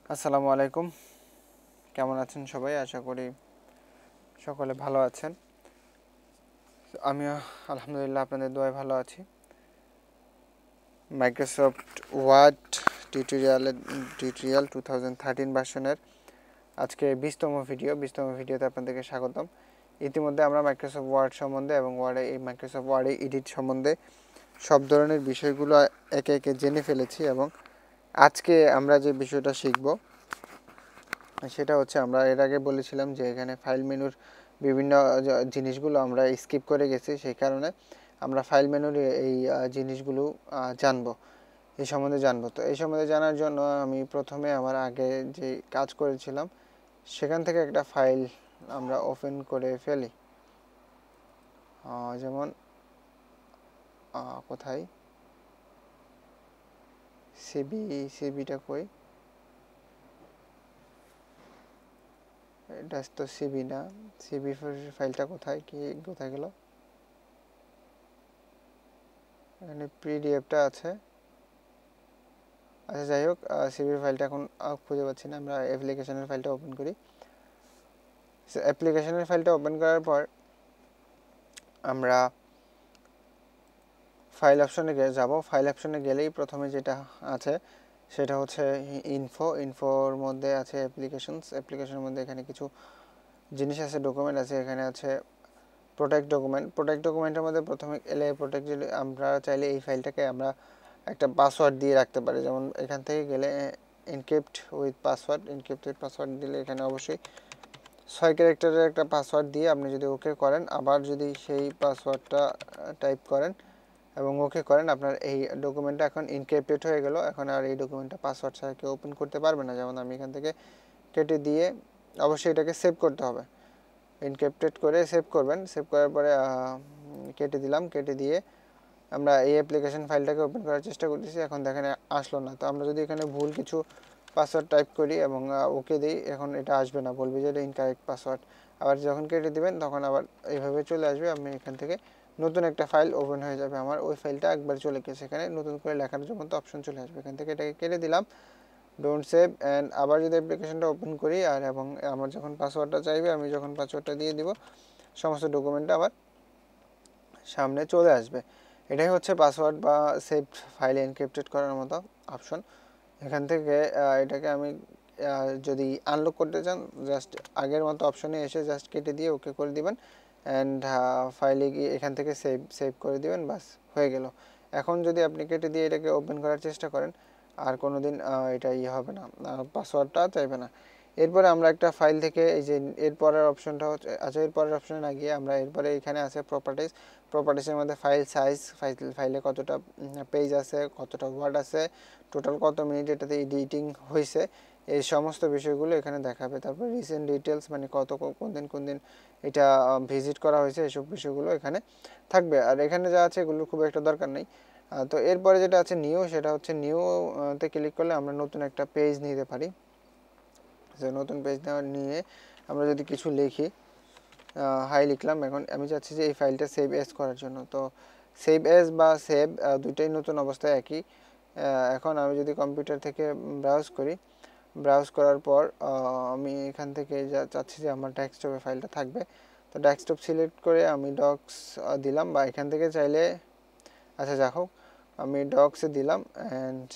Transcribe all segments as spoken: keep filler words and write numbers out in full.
আসসালামু আলাইকুম, কেমন আছেন সবাই? আশা করি সকলে ভালো আছেন। আমিও আলহামদুলিল্লাহ আপনাদের দোয়ায় ভালো আছি। মাইক্রোসফট ওয়ার্ড টিউটোরিয়ালের টিউটোরিয়াল টু থাউজেন্ড থার্টিন ভার্সনের আজকে বিশতম ভিডিও বিশতম ভিডিওতে আপনাদেরকে স্বাগতম। ইতিমধ্যে আমরা মাইক্রোসফট ওয়ার্ড সম্বন্ধে এবং ওয়ার্ডে এই মাইক্রোসফট ওয়ার্ডে এডিট সম্বন্ধে সব ধরনের বিষয়গুলো একে একে জেনে ফেলেছি এবং আজকে আমরা যে বিষয়টা শিখব সেটা হচ্ছে, আমরা এর আগে বলেছিলাম যে এখানে ফাইল মেনুর বিভিন্ন জিনিসগুলো আমরা স্কিপ করে গেছি, সেই কারণে আমরা ফাইল মেনুর এই জিনিসগুলো জানবো, এই সম্বন্ধে জানবো। তো এই সম্বন্ধে জানার জন্য আমি প্রথমে আমার আগে যে কাজ করেছিলাম সেখান থেকে একটা ফাইল আমরা ওপেন করে ফেলি। যেমন কোথায় সিবি সিবিটা কই, এটা তো সিবি না, সিবি ফাইলটা কোথায় কি কোথায় গেল? এখানে পিডিএফটা আছে। আচ্ছা, যাই হোক, সিবি ফাইলটা এখন খুঁজে পাচ্ছি না। আমরা অ্যাপ্লিকেশনের ফাইলটা ওপেন করি। অ্যাপ্লিকেশনের ফাইলটা ওপেন করার পর আমরা ফাইল অপশনে যাব। ফাইল অপশনে গেলেই প্রথমে যেটা আছে সেটা হচ্ছে ইনফো। ইনফোর মধ্যে আছে অ্যাপ্লিকেশনস। অ্যাপ্লিকেশনের মধ্যে এখানে কিছু জিনিস আছে, ডকুমেন্ট আছে। এখানে আছে প্রোটেক্ট ডকুমেন্ট। প্রোটেক্ট ডকুমেন্টের মধ্যে প্রথমে এলে প্রোটেক্ট, আমরা চাইলে এই ফাইলটাকে আমরা একটা পাসওয়ার্ড দিয়ে রাখতে পারি। যেমন এখান থেকে গেলে encrypt with password, encrypt with password দিলে এখানে অবশ্যই ছয় ক্যারেক্টারের একটা পাসওয়ার্ড দিয়ে আপনি যদি ওকে করেন, আবার যদি সেই পাসওয়ার্ডটা টাইপ করেন এবং ওকে করেন, আপনার এই ডকুমেন্টটা এখন এনক্রিপ্টেড হয়ে গেল। এখন আর এই ডকুমেন্টটা পাসওয়ার্ড ছাড়া কেউ ওপেন করতে পারবে না। যেমন আমি এখান থেকে কেটে দিয়ে, অবশ্যই এটাকে সেভ করতে হবে, এনক্রিপ্টেড করে সেভ করবেন। সেভ করার পরে কেটে দিলাম। কেটে দিয়ে আমরা এই অ্যাপ্লিকেশন ফাইলটাকে ওপেন করার চেষ্টা করতেছি। এখন দেখেন আসলো না। তো আমরা যদি এখানে ভুল কিছু পাসওয়ার্ড টাইপ করি এবং ওকে দিই, এখন এটা আসবে না, বলবে যে এটা ইনকারেক্ট পাসওয়ার্ড। আবার যখন কেটে দিবেন তখন আবার এইভাবে চলে আসবে। আমি এখান থেকে নতুন একটা ফাইল ওপেন হয়ে যাবে। আমার ওই ফাইলটা একবার চলে গেছে, এখানে নতুন করে লেখার জন্য তো অপশন চলে আসবে। এখান থেকে এটাকে কেটে দিলাম, ডোন্ট সেভ। অ্যান্ড আবার যদি অ্যাপ্লিকেশনটা ওপেন করি আর এবং আমার যখন পাসওয়ার্ডটা চাইবে, আমি যখন পাসওয়ার্ডটা দিয়ে দিব, সমস্ত ডকুমেন্টটা আবার সামনে চলে আসবে। এটাই হচ্ছে পাসওয়ার্ড বা সেভ ফাইল এনক্রিপ্টেড করার মতো অপশন। এখান থেকে এটাকে আমি যদি আনলক করতে চান, জাস্ট আগের মতো অপশনে এসে জাস্ট কেটে দিয়ে ওকে করে দিবেন অ্যান্ড ফাইলে গিয়ে এখান থেকে সেভ সেভ করে দিবেন, বাস হয়ে গেল। এখন যদি আপনি কেটে দিয়ে এটাকে ওপেন করার চেষ্টা করেন, আর কোনো দিন এটা ইয়ে হবে না, পাসওয়ার্ডটা চাইবে না। এরপরে আমরা একটা ফাইল থেকে এই যে এরপরের অপশনটা হচ্ছে, আচ্ছা এরপরের অপশনে না গিয়ে আমরা এরপরে এখানে আছে প্রপার্টিস। প্রপার্টিসের মধ্যে ফাইল সাইজ, ফাইল ফাইলে কতটা পেজ আছে, কতটা ওয়ার্ড আছে, টোটাল কত মিনিট এটাতে এডিটিং হয়েছে, এই সমস্ত বিষয়গুলো এখানে দেখাবে। তারপর রিসেন্ট ডিটেলস, মানে কত কোন দিন কোন দিন এটা ভিজিট করা হয়েছে, এসব বিষয়গুলো এখানে থাকবে। আর এখানে যা আছে এগুলো খুব একটা দরকার নেই। তো এরপরে যেটা আছে নিউ, সেটা হচ্ছে নিউতে ক্লিক করলে আমরা নতুন একটা পেজ নিতে পারি। যে নতুন পেজ নেওয়া নিয়ে আমরা যদি কিছু লিখি, হাই লিখলাম। এখন আমি চাচ্ছি যে এই ফাইলটা সেভ এস করার জন্য। তো সেভ এস বা সেভ দুইটাই নতুন অবস্থায় একই। এখন আমি যদি কম্পিউটার থেকে ব্রাউজ করি, ব্রাউজ করার পর আমি এখান থেকে যা চাচ্ছি যে আমার ডেস্কটপে ফাইলটা থাকবে, তো ডেস্কটপ সিলেক্ট করে আমি ডক্স দিলাম, বা এখান থেকে চাইলে, আচ্ছা যা হোক আমি ডক্সে দিলাম। অ্যান্ড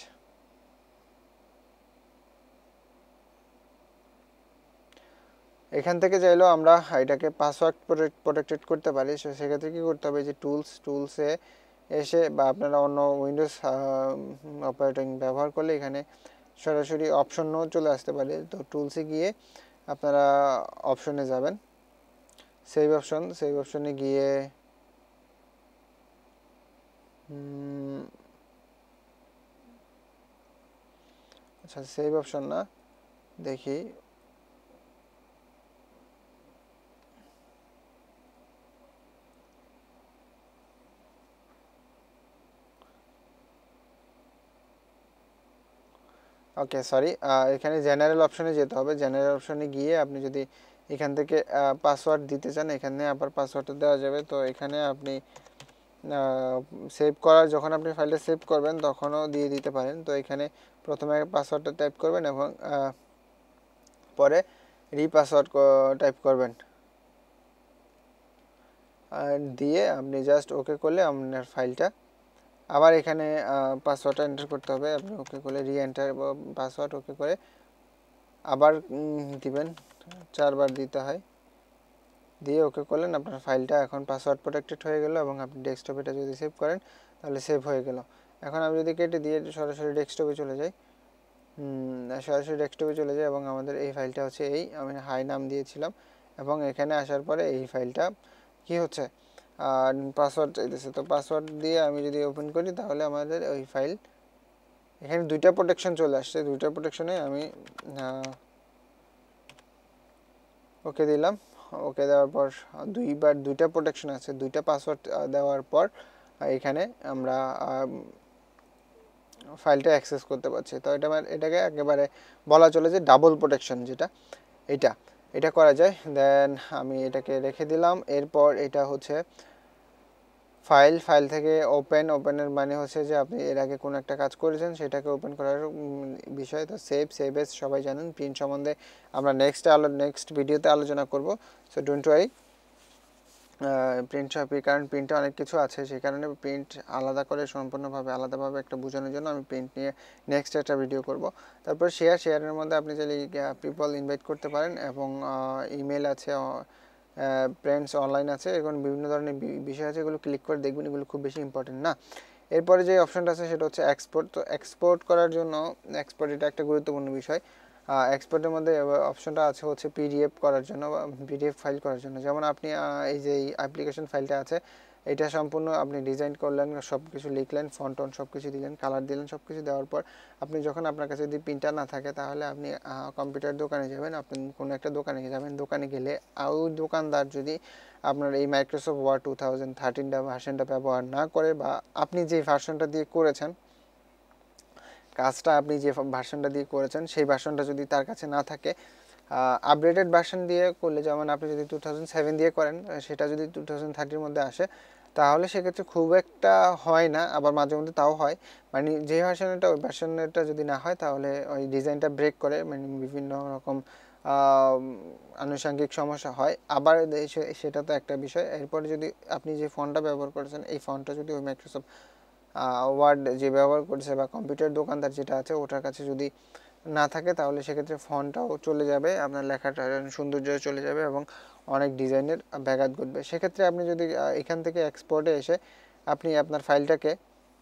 এখান থেকে চাইলেও আমরা এটাকে পাসওয়ার্ড প্রোটেক্টেড করতে পারি। সো সেক্ষেত্রে কী করতে হবে, যে টুলস টুলসে এসে, বা আপনারা অন্য উইন্ডোজ অপারেটিং ব্যবহার করলে এখানে সরাসরি অপশনও চলে আসতে পারে। তো টুলসে গিয়ে আপনারা অপশনে যাবেন, সেভ অপশন। সেভ অপশনে গিয়ে আচ্ছা সেভ অপশন না, দেখি ওকে সরি, এখানে জেনারেল অপশনে যেতে হবে। জেনারেল অপশনে গিয়ে আপনি যদি এখান থেকে পাসওয়ার্ড দিতে চান, এখানে আবার পাসওয়ার্ডটা দেওয়া যাবে। তো এখানে আপনি সেভ করার যখন আপনি ফাইলটা সেভ করবেন তখনও দিয়ে দিতে পারেন। তো এখানে প্রথমে পাসওয়ার্ডটা টাইপ করবেন এবং পরে রিপাসওয়ার্ড টাইপ করবেন, আর দিয়ে আপনি জাস্ট ওকে করলে আপনার ফাইলটা আবার এখানে পাসওয়ার্ডটা এন্টার করতে হবে। আপনি ওকে করলে রি এন্টার পাসওয়ার্ড ওকে করে আবার দিবেন, চারবার দিতে হয়, দিয়ে ওকে করলেন, আপনার ফাইলটা এখন পাসওয়ার্ড প্রোটেক্টেড হয়ে গেল এবং আপনি ডেস্কটপে এটা যদি সেভ করেন তাহলে সেভ হয়ে গেল। এখন আমি যদি কেটে দিয়ে সরাসরি ডেস্কটপে চলে যাই, সরাসরি ডেস্কটপে চলে যাই এবং আমাদের এই ফাইলটা হচ্ছে এই আমি হাই নাম দিয়েছিলাম এবং এখানে আসার পরে এই ফাইলটা কি হচ্ছে আর পাসওয়ার্ড চাইতেছে। তো পাসওয়ার্ড দিয়ে আমি যদি ওপেন করি তাহলে আমাদের ওই ফাইল এখানে দুইটা প্রোটেকশন চলে আসছে, দুইটা প্রোটেকশনে আমি ওকে দিলাম। ওকে দেওয়ার পর দুইবার দুইটা প্রোটেকশন আছে, দুইটা পাসওয়ার্ড দেওয়ার পর এখানে আমরা ফাইলটা অ্যাক্সেস করতে পারছি। তো এটা এটাকে একেবারে বলা চলে যে ডাবল প্রোটেকশন, যেটা এটা এটা করা যায়। দেন আমি এটাকে রেখে দিলাম। এরপর এটা হচ্ছে ফাইল, ফাইল থেকে ওপেন, ওপেনের মানে হচ্ছে যে আপনি এর আগে কোনো একটা কাজ করেছেন সেটাকে ওপেন করার বিষয়। তো সেভ, সেভ এস সবাই জানেন, প্রিন্ট সম্বন্ধে আমরা নেক্সট আলো নেক্সট ভিডিওতে আলোচনা করব। সো ডোন্ট ওয়ারি, প্রিন্ট শপে কারণ প্রিন্টে অনেক কিছু আছে, সেই কারণে প্রিন্ট আলাদা করে সম্পূর্ণভাবে আলাদাভাবে একটা বোঝানোর জন্য আমি প্রিন্ট নিয়ে নেক্সট একটা ভিডিও করব। তারপর শেয়ার, শেয়ারের মধ্যে আপনি চাইলে পিপল ইনভাইট করতে পারেন এবং ইমেল আছে, ফ্রেন্ডস অনলাইন আছে, এখন বিভিন্ন ধরনের বিষয় আছে, এগুলো ক্লিক করে দেখবেন, এগুলো খুব বেশি ইম্পর্টেন্ট না। এরপরে যে অপশনটা আছে সেটা হচ্ছে এক্সপোর্ট। তো এক্সপোর্ট করার জন্য এক্সপোর্ট এটা একটা গুরুত্বপূর্ণ বিষয়। এক্সপোর্টের মধ্যে অপশনটা আছে হচ্ছে পিডিএফ করার জন্য বা পিডিএফ ফাইল করার জন্য। যেমন আপনি এই যে অ্যাপ্লিকেশন ফাইলটা আছে এটা সম্পূর্ণ আপনি ডিজাইন করলেন, সব কিছু লিখলেন, ফন্ট টন সব কিছু দিলেন, কালার দিলেন, সব কিছু দেওয়ার পর আপনি যখন আপনার কাছে যদি প্রিন্টার না থাকে তাহলে আপনি কম্পিউটার দোকানে যাবেন, আপনি কোনো একটা দোকানে যাবেন, দোকানে গেলে ওই দোকানদার যদি আপনার এই মাইক্রোসফট ওয়ার্ড টু থাউজেন্ড থার্টিনটা ভার্সনটা ব্যবহার না করে বা আপনি যে ভার্সনটা দিয়ে করেছেন কাজটা, আপনি যে ভার্সনটা দিয়ে করেছেন সেই ভার্সনটা যদি তার কাছে না থাকে, আপডেটেড ভার্সন দিয়ে করলে, যেমন আপনি যদি টু থাউজেন্ড সেভেন দিয়ে করেন সেটা যদি টু থাউজেন্ড থার্টির মধ্যে আসে তাহলে সেক্ষেত্রে খুব একটা হয় না, আবার মাঝে মধ্যে তাও হয়। মানে যে ভার্সনটা ওই ভার্সনটা যদি না হয় তাহলে ওই ডিজাইনটা ব্রেক করে, মানে বিভিন্ন রকম আনুষঙ্গিক সমস্যা হয়। আবার সেটা তো একটা বিষয়। এরপরে যদি আপনি যে ফন্টটা ব্যবহার করেছেন এই ফন্টটা যদি ওই মাইক্রোসফট ওয়ার্ড যে ব্যবহার করছে বা কম্পিউটার দোকানদার যেটা আছে ওটার কাছে যদি না থাকে তাহলে সেক্ষেত্রে ফন্টটাও চলে যাবে, আপনার লেখাটা সৌন্দর্য চলে যাবে এবং অনেক ডিজাইনের ব্যাঘাত ঘটবে। সেক্ষেত্রে আপনি যদি এখান থেকে এক্সপোর্টে এসে আপনি আপনার ফাইলটাকে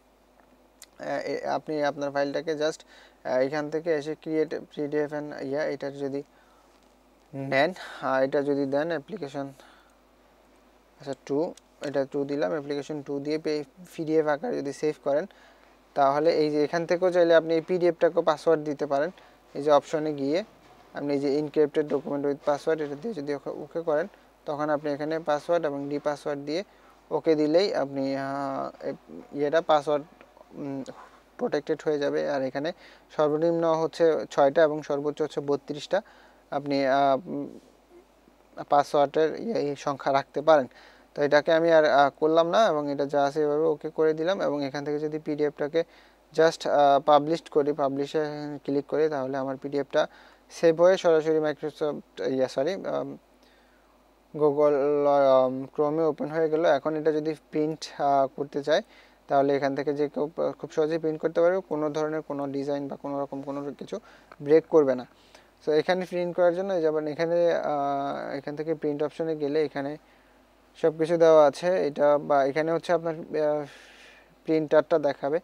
আপনি আপনার ফাইলটাকে জাস্ট এখান থেকে এসে ক্রিয়েট পিডিএফ এন্ড ইয়া এটার যদি নেন, এটা যদি দেন অ্যাপ্লিকেশন আচ্ছা টু, এটা টু দিলাম, অ্যাপ্লিকেশন টু দিয়ে পিডিএফ আকারে যদি সেভ করেন তাহলে এই যে এখান থেকেও চাইলে আপনি এই পিডিএফটাকেও পাসওয়ার্ড দিতে পারেন। এই যে অপশনে গিয়ে আপনি এই যে ইনক্রিপ্টেড ডকুমেন্ট উইথ পাসওয়ার্ড এটা দিয়ে যদি ওকে করেন তখন আপনি এখানে পাসওয়ার্ড এবং ডি পাসওয়ার্ড দিয়ে ওকে দিলেই আপনি ইয়েটা পাসওয়ার্ড প্রোটেক্টেড হয়ে যাবে। আর এখানে সর্বনিম্ন হচ্ছে ছয়টা এবং সর্বোচ্চ হচ্ছে বত্রিশটা আপনি পাসওয়ার্ডের এই সংখ্যা রাখতে পারেন। তো এটাকে আমি আর করলাম না এবং এটা যা আছে এভাবে ওকে করে দিলাম এবং এখান থেকে যদি পিডিএফটাকে জাস্ট পাবলিশ করি, পাবলিশে ক্লিক করি তাহলে আমার পিডিএফটা সেভ হয়ে সরাসরি মাইক্রোসফট ইয়া সরি গুগল ক্রোমে ওপেন হয়ে গেল। এখন এটা যদি প্রিন্ট করতে চাই তাহলে এখান থেকে যে কেউ খুব সহজেই প্রিন্ট করতে পারবে, কোনো ধরনের কোনো ডিজাইন বা কোনো রকম কোনো কিছু ব্রেক করবে না। সো এখানে প্রিন্ট করার জন্য যেমন এখানে এখান থেকে প্রিন্ট অপশনে গেলে এখানে সব কিছু দেওয়া আছে, এটা বা এখানে হচ্ছে আপনার প্রিন্টারটা দেখাবে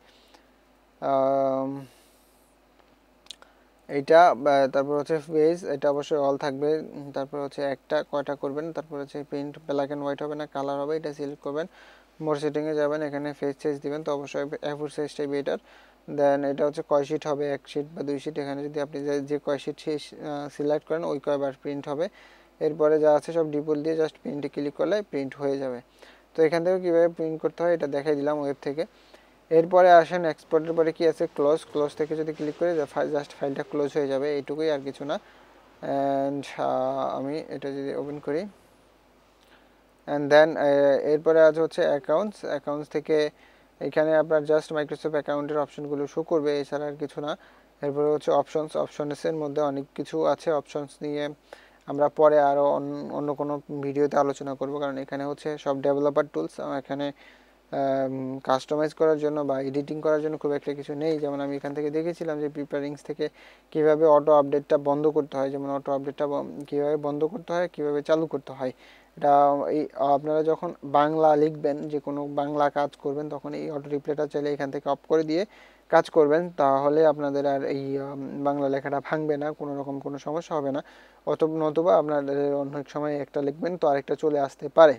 এইটা, তারপর হচ্ছে পেজ, এটা অবশ্যই অল থাকবে, তারপর হচ্ছে একটা কয়টা করবেন, তারপর হচ্ছে প্রিন্ট ব্ল্যাক অ্যান্ড হোয়াইট হবে না কালার হবে, এটা সিলেক্ট করবেন, মোর সেটিংয়ে যাবেন, এখানে ফেজ সাইজ দিবেন, তো অবশ্যই এ ফোর সাইজটাই বেটার। দেন এটা হচ্ছে কয় শিট হবে, এক শিট বা দুই শিট, এখানে যদি আপনি যে কয় শিট সিলেক্ট করেন ওই কয়বার প্রিন্ট হবে। এরপরে যা আছে সব ডিপোল দিয়ে জাস্ট প্রিন্টে ক্লিক করলে প্রিন্ট হয়ে যাবে। তো এখান থেকে কীভাবে প্রিন্ট করতে হয় এটা দেখাই দিলাম ওয়েব থেকে। এরপরে আসেন এক্সপোর্টের পরে কি আছে ক্লোজ, ক্লোজ থেকে যদি ক্লিক করি জাস্ট ফাইলটা ক্লোজ হয়ে যাবে, এইটুকুই আর কিছু না। অ্যান্ড আমি এটা যদি ওপেন করি অ্যান্ড দেন এরপরে আছে হচ্ছে অ্যাকাউন্টস অ্যাকাউন্টস থেকে এখানে আপনার জাস্ট মাইক্রোসফট অ্যাকাউন্টের অপশনগুলো শো করবে, এছাড়া আর কিছু না। এরপরে হচ্ছে অপশনস অপশনসের মধ্যে অনেক কিছু আছে, অপশনস নিয়ে আমরা পরে আরও অন্য কোনো ভিডিওতে আলোচনা করব, কারণ এখানে হচ্ছে সব ডেভেলপার টুলস। এখানে কাস্টমাইজ করার জন্য বা এডিটিং করার জন্য খুব একটা কিছু নেই। যেমন আমি এখান থেকে দেখেছিলাম যে প্রিপারিংস থেকে কীভাবে অটো আপডেটটা বন্ধ করতে হয়, যেমন অটো আপডেটটা কীভাবে বন্ধ করতে হয়, কীভাবে চালু করতে হয়। এটা এই আপনারা যখন বাংলা লিখবেন, যে কোনো বাংলা কাজ করবেন, তখন এই অটো রিপ্লেটা চাইলে এখান থেকে অফ করে দিয়ে কাজ করবেন, তাহলে আপনাদের আর এই বাংলা লেখাটা ভাঙবে না, কোনো রকম কোনো সমস্যা হবে না। অত নতুবা আপনাদের অনেক সময় একটা লিখবেন তো আরেকটা চলে আসতে পারে।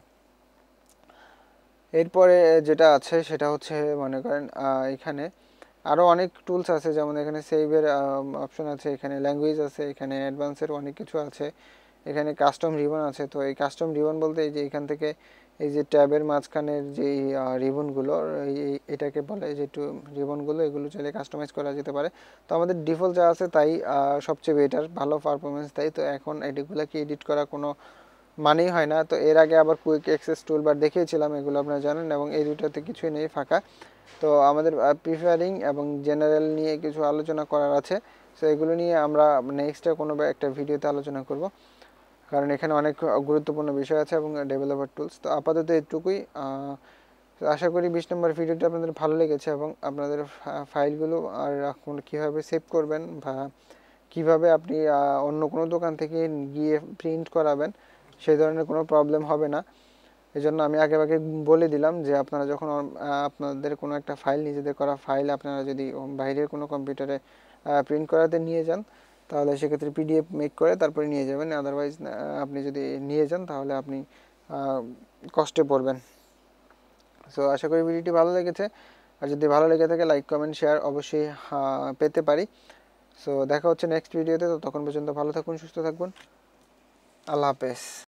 এরপরে যেটা আছে সেটা হচ্ছে মনে করেন এখানে আরও অনেক টুলস আছে, যেমন এখানে সেভের অপশন আছে, এখানে ল্যাঙ্গুয়েজ আছে, এখানে অ্যাডভান্সের অনেক কিছু আছে, এখানে কাস্টম রিবন আছে। তো এই কাস্টম রিবন বলতে এই যে এখান থেকে এই যে ট্যাবের মাঝখানের যেই রিবনগুলো, এই এটাকে বলে যে একটু রিবনগুলো, এগুলো চাইলে কাস্টমাইজ করা যেতে পারে। তো আমাদের ডিফল্ট যা আছে তাই সবচেয়ে বেটার, ভালো পারফরমেন্স দেয়। তো এখন এগুলোকে এডিট করা কোনো মানেই হয় না। তো এর আগে আবার কুইক অ্যাক্সেস টুলবার দেখিয়েছিলাম, এগুলো আপনারা জানেন, এবং এই দুটাতে কিছুই নেই, ফাঁকা। তো আমাদের প্রিফারিং এবং জেনারেল নিয়ে কিছু আলোচনা করার আছে। সো এগুলো নিয়ে আমরা নেক্সটে কোনো একটা ভিডিওতে আলোচনা করব, কারণ এখানে অনেক গুরুত্বপূর্ণ বিষয় আছে এবং ডেভেলপার টুলস। তো আপাতত এটুকুই। আশা করি বিশ নম্বর ভিডিওটা আপনাদের ভালো লেগেছে এবং আপনাদের ফাইলগুলো আর এখন কীভাবে সেভ করবেন বা কীভাবে আপনি অন্য কোনো দোকান থেকে গিয়ে প্রিন্ট করাবেন সেই ধরনের কোনো প্রবলেম হবে না। এই জন্য আমি আগে আগে বলে দিলাম যে আপনারা যখন আপনাদের কোনো একটা ফাইল, নিজেদের করা ফাইল আপনারা যদি বাইরের কোনো কম্পিউটারে প্রিন্ট করাতে নিয়ে যান, তাহলে সেক্ষেত্রে পিডিএফ মেক করে তারপরে নিয়ে যাবেন। আদারওয়াইজ আপনি যদি নিয়ে যান তাহলে আপনি কষ্টে পড়বেন। সো আশা করি ভিডিওটি ভালো লেগেছে, আর যদি ভালো লেগে থাকে লাইক কমেন্ট শেয়ার অবশ্যই পেতে পারি। সো দেখা হচ্ছে নেক্সট ভিডিওতে। তো তখন পর্যন্ত ভালো থাকুন, সুস্থ থাকুন, আল্লাহ হাফেজ।